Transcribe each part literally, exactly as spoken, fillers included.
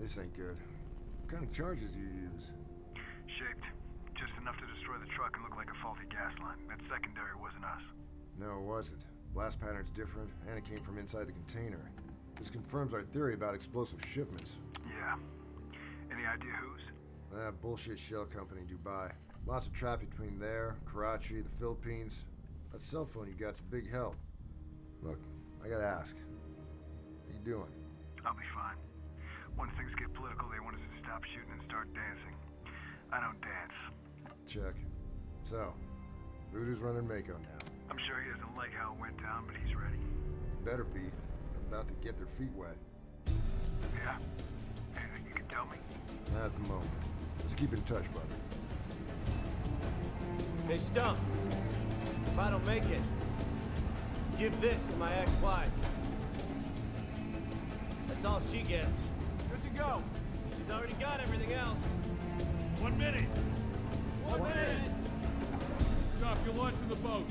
This ain't good. What kind of charges do you use? Shaped. Just enough to destroy the truck and look like a faulty gas line. That secondary wasn't us. No, it wasn't. Blast pattern's different, and it came from inside the container. This confirms our theory about explosive shipments. Yeah. Any idea whose? That bullshit shell company in Dubai. Lots of traffic between there, Karachi, the Philippines. That cell phone you got's a big help. Look, I gotta ask. How you doing? I'll be fine. Once things get political, they want us to stop shooting and start dancing. I don't dance. Check. So, Voodoo's running Mako now. I'm sure he doesn't like how it went down, but he's ready. Better be. They're about to get their feet wet. Yeah? Anything you can tell me? Not at the moment. Let's keep in touch, brother. Hey, Stump. If I don't make it, give this to my ex-wife. That's all she gets. Good to go. She's already got everything else. One minute. One, One minute. minute. Stop your lunch in the boat.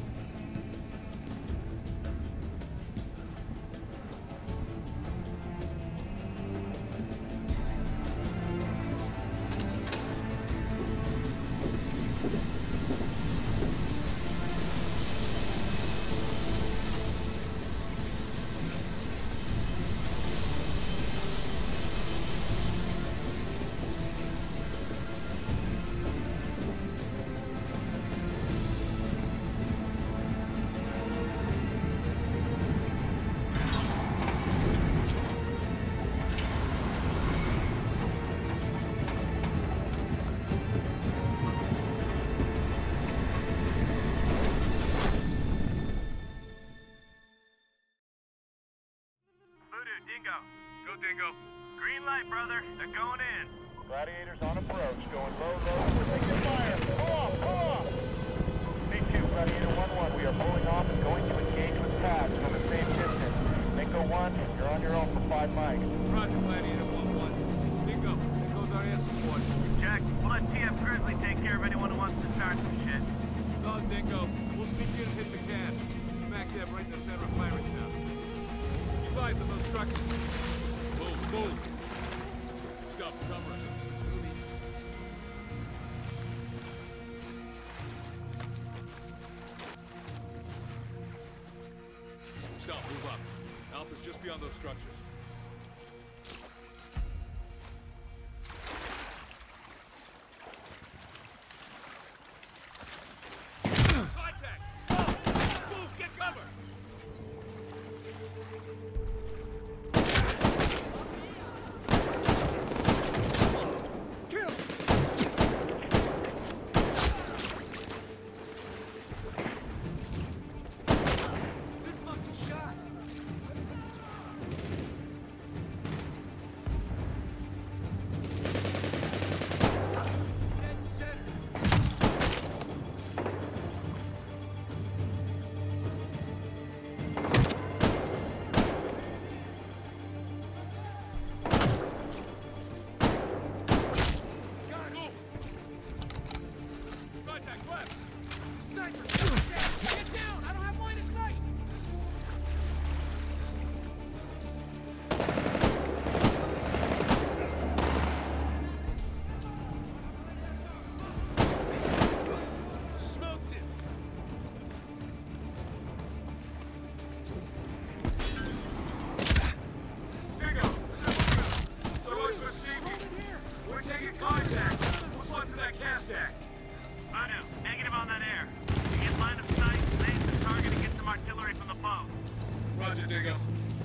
Dingo. Go, Dingo. Green light, brother. They're going in. Gladiators on approach. Going low, low. We're taking fire. Pull off, pull off. B two, Gladiator one one. We are pulling off and going to engage with tabs from the same distance. Dingo one, you're on your own for five mics. Roger, Gladiator one one. Dingo, Dingo's our air support. Check. We'll let T F Grizzly take care of anyone who wants to start some shit. So, Dingo, we'll sneak in and hit the gas. Smack dab right in the center of Pirates now. Eyes on those structures. Move, move. Stop, cover us. Stop, move up. Alpha's just beyond those structures. Contact! Move! Move! Get cover! Roger, Dingo.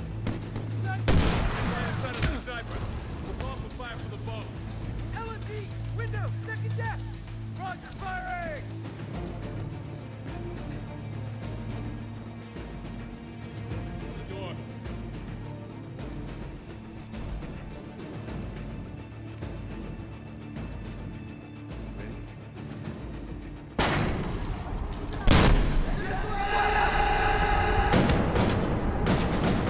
Sniper. We're off and fire for the boat. L M P! Window! Second deck! Roger, firing! The door. Ready?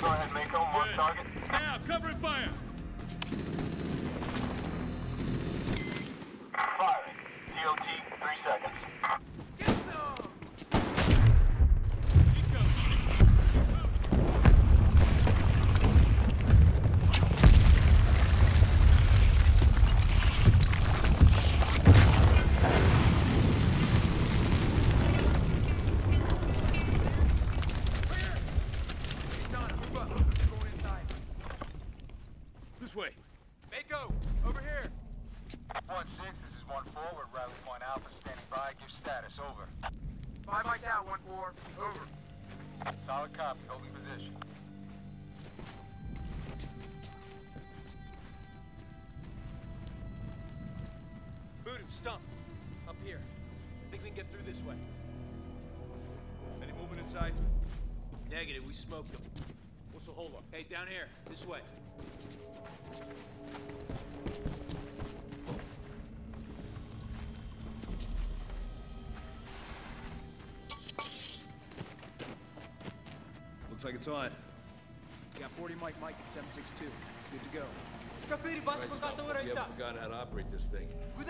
Go ahead, Mako. Mark Good. target. Now, cover and fire! Firing. T O T, three seconds. Get some! Keep going. This way. Mako, over here. one six, this is one four. We're Rally Point Alpha standing by. Give status, over. Five mics out, one four. Over. Solid copy, holding position. Voodoo, stump. Up here. Think we can get through this way. Any movement inside? Negative, we smoked them. What's the holdup? Hey, down here. This way. Looks like it's on. Got forty mic mic at seven six two. Good to go. Right stuff, but we haven't forgotten how to operate this thing.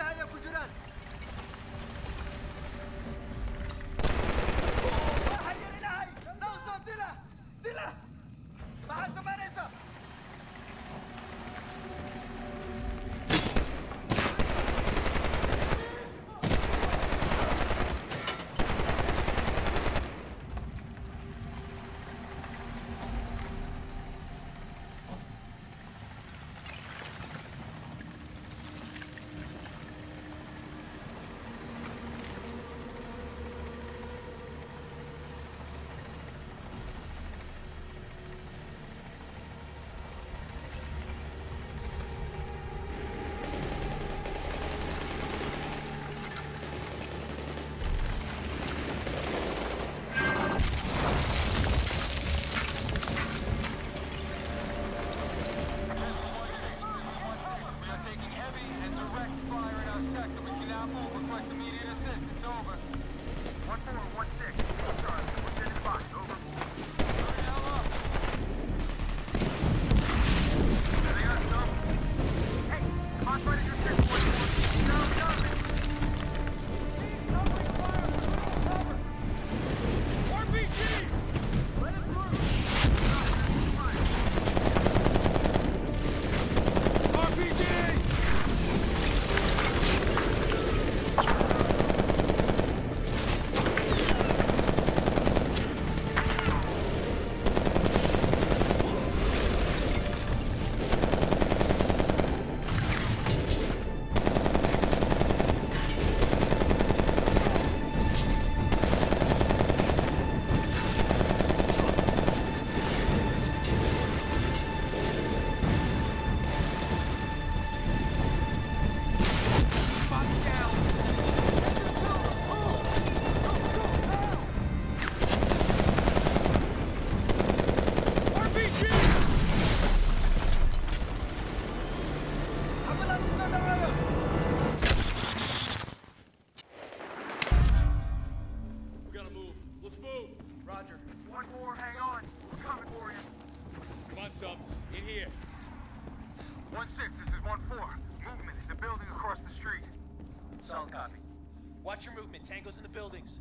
one six, this is one four. Movement in the building across the street. Solid copy. Watch your movement. Tango's in the buildings.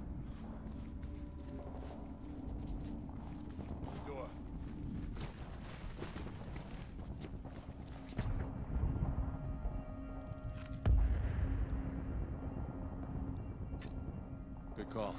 Door. Good call.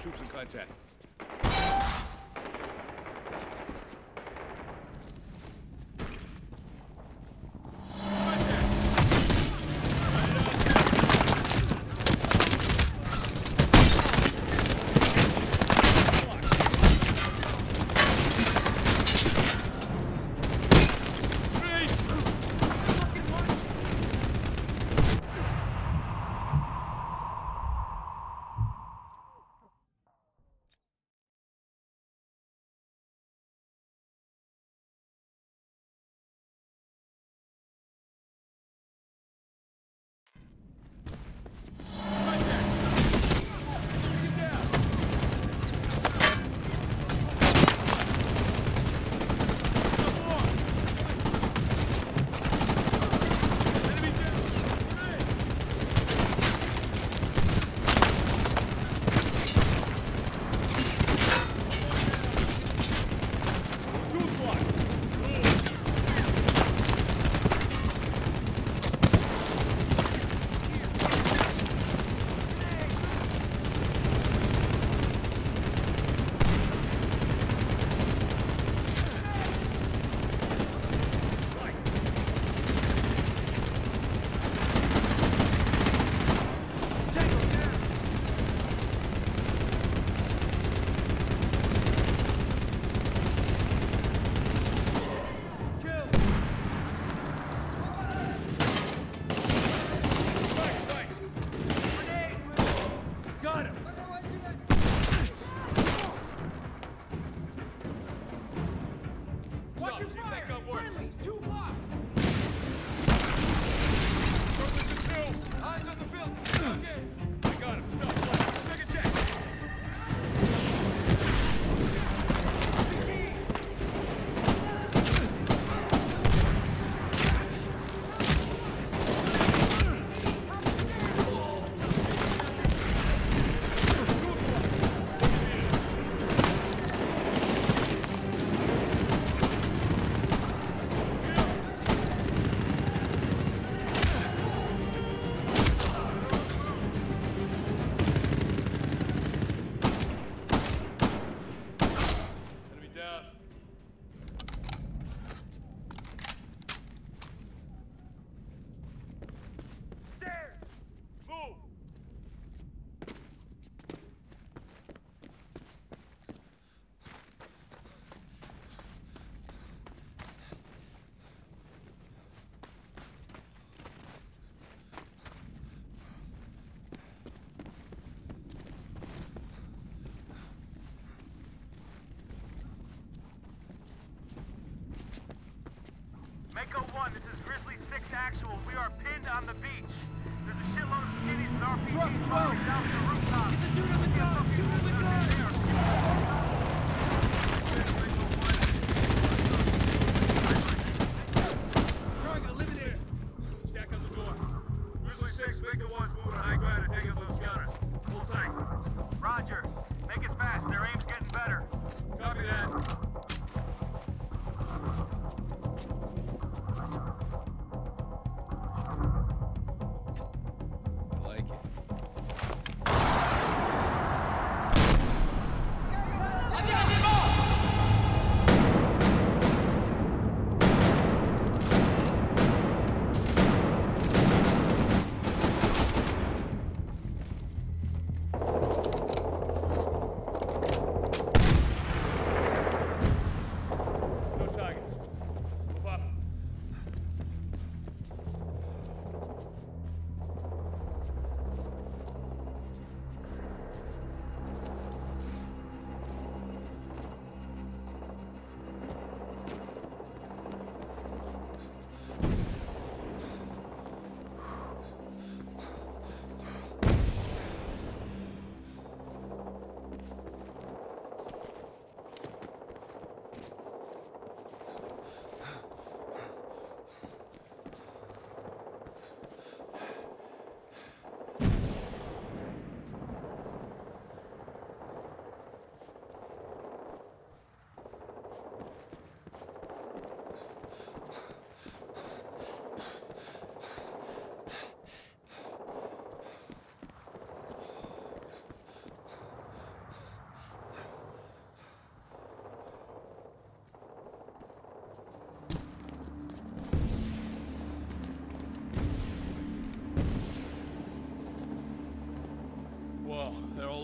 Troops in contact. Mako one, this is Grizzly six Actual. We are pinned on the beach. There's a shitload of skinnies with R P Gs firing down to the rooftop. Get the dude on the gun! Shoot on the gun! Target eliminated. Stack on the door. Grizzly six, Mako one's moving high ground and taking up those gunners. Hold tight. Roger. Make it fast. Their aim's getting better. Copy that. I like it.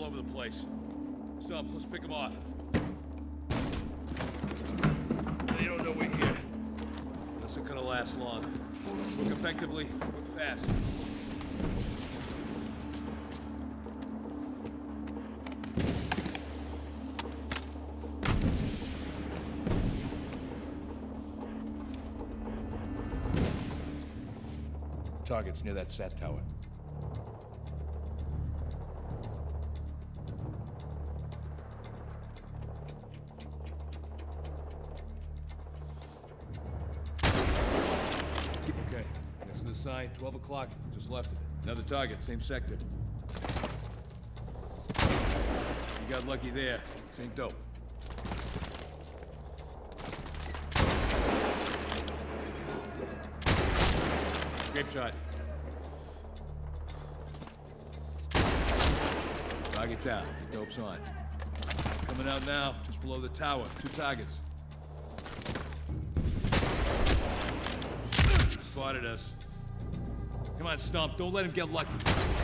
all over the place. Stop, let's pick them off. They don't know we're here. This isn't gonna last long. Work effectively, work fast. Target's near that sat tower. Okay, next to the sign, twelve o'clock, just left of it. Another target, same sector. You got lucky there. This ain't dope. Grape shot. Target down. The dope's on. Coming out now, just below the tower. Two targets. Spotted us. Come on, Stump. Don't let him get lucky.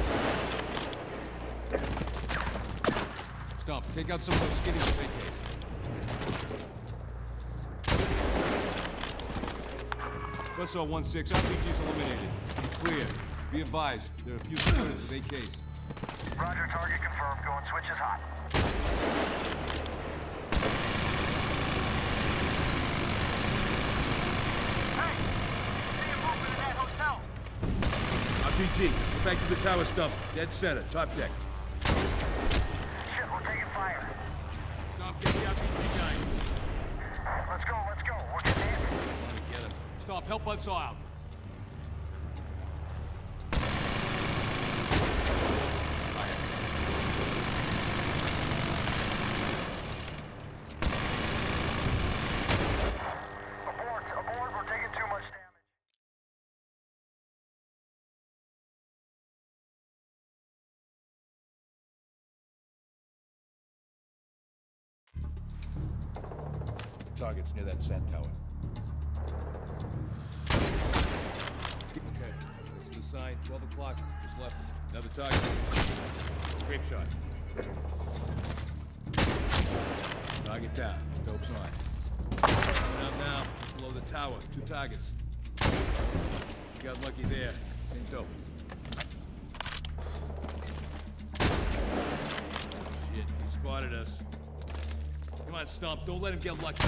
Stump, take out some of those skinnies with A Ks. Buzzsaw one six, R P G's eliminated. Clear. Be advised, there are a few squares with A Ks. Roger, target confirmed. Going switches hot. Hey! See him moving in that hotel! R P G, get back to the tower, Stump. Dead center, top deck. Shit, we're taking fire. Stump, get the R P G guy. Let's go, let's go. We're getting in. Come on, get him. Stop, help Buzzsaw out. Abort, abort. We're taking too much damage. Target's near that sat tower. Okay, that's the sign, twelve o'clock, just left. Another target. Grape shot. Target down, dope's on. Coming out now, just below the tower, two targets. You got lucky there, same dope. Shit, he spotted us. Come on, Stump, don't let him get lucky.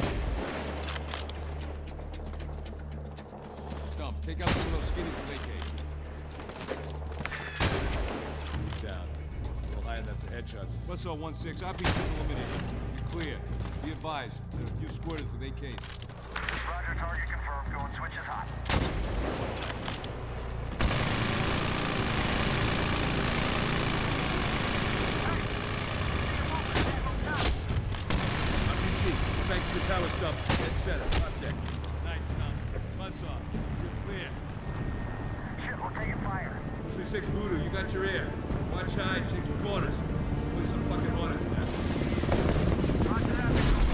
Stump, take out some of those skinnies with A Ks. Down. A little higher, that's a headshot. Buzzsaw one six, R P G's eliminated. You're clear. Be advised, there are a few squatters with A Ks. Roger, target confirmed. Going switches hot. R P G, get back to the tower, Stump. Dead center, top deck. Nice, Stump. Buzzsaw, you're clear. Shit, we're taking fire. three six Voodoo, you got your ear. Watch high, check your corners. This place a fucking hornet's nest. Roger that.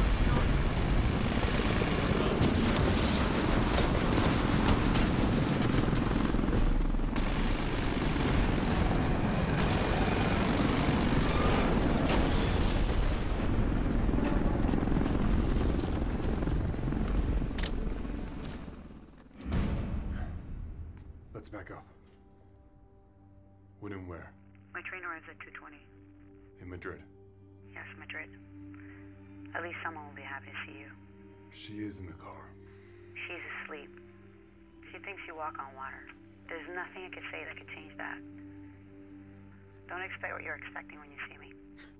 Let's back up. When and where? My train arrives at two twenty. In Madrid. Yes, Madrid. At least someone will be happy to see you. She is in the car. She's asleep. She thinks you walk on water. There's nothing I could say that could change that. Don't expect what you're expecting when you see me.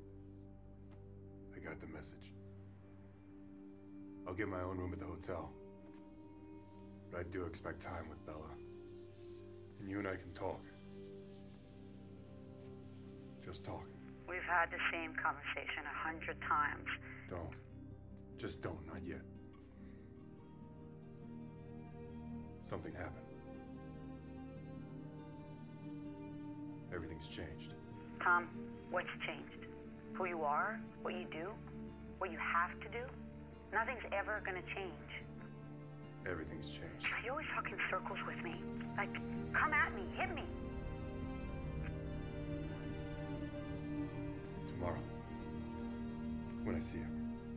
I got the message. I'll get my own room at the hotel. But I do expect time with Bella. And you and I can talk. Just talk. We've had the same conversation a hundred times. Don't. Just don't, not yet. Something happened. Everything's changed. Tom, what's changed? Who you are? What you do? What you have to do? Nothing's ever gonna change. Everything's changed. You always talk in circles with me. Like, come at me, hit me. Tomorrow. When I see her.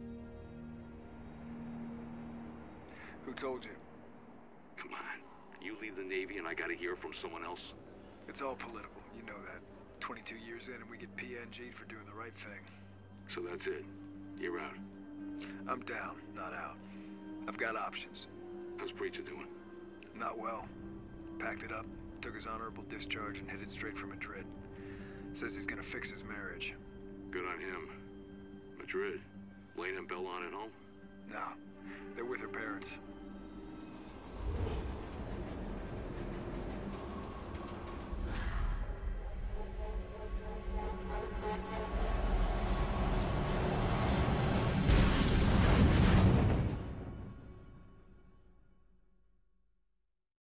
Who told you? Come on. You leave the Navy and I gotta hear from someone else? It's all political, you know that. twenty-two years in and we get P N G'd for doing the right thing. So that's it. You're out. I'm down, not out. I've got options. How's Preacher doing? Not well. Packed it up, took his honorable discharge and headed straight for Madrid. Says he's gonna fix his marriage. Good on him. Madrid? Lane and Bella on at home? No, they're with her parents.